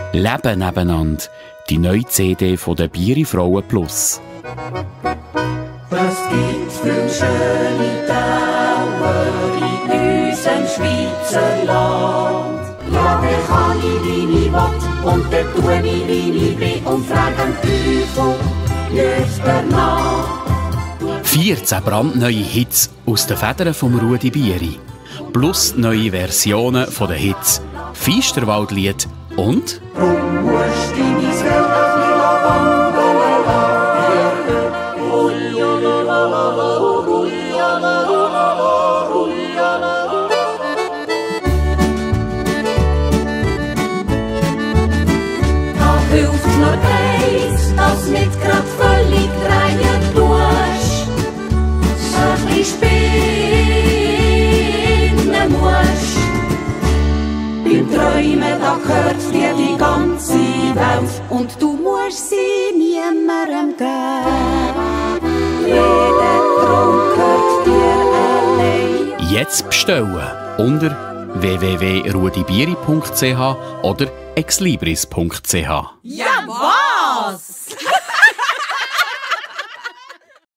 Leben nebeneinander, die neue CD von der Bieri Frauen Plus. Was gibt's für schöne Dauer in unserem Schweizer Land? Ja, der kann ich, wie ich will, und der tue ich, wie ich will, und frage den Teufel nicht danach. 14 brandneue Hits aus den Federn von Rudi Bieri. Plus neue Versionen von den Hits Feisterwaldlied und Drum musst du dein Geld auf die Lavande Da hilft nur eins, dass nicht grad völlig drehen tust. Ein bisschen spinnen musst. Beim Träumen, da gehört dir die ganze Welt und du musst sie niemandem geben. Jeder Traum gehört dir allein. jetzt bestellen unter www.rudibieri.ch oder exlibris.ch. Ja, was?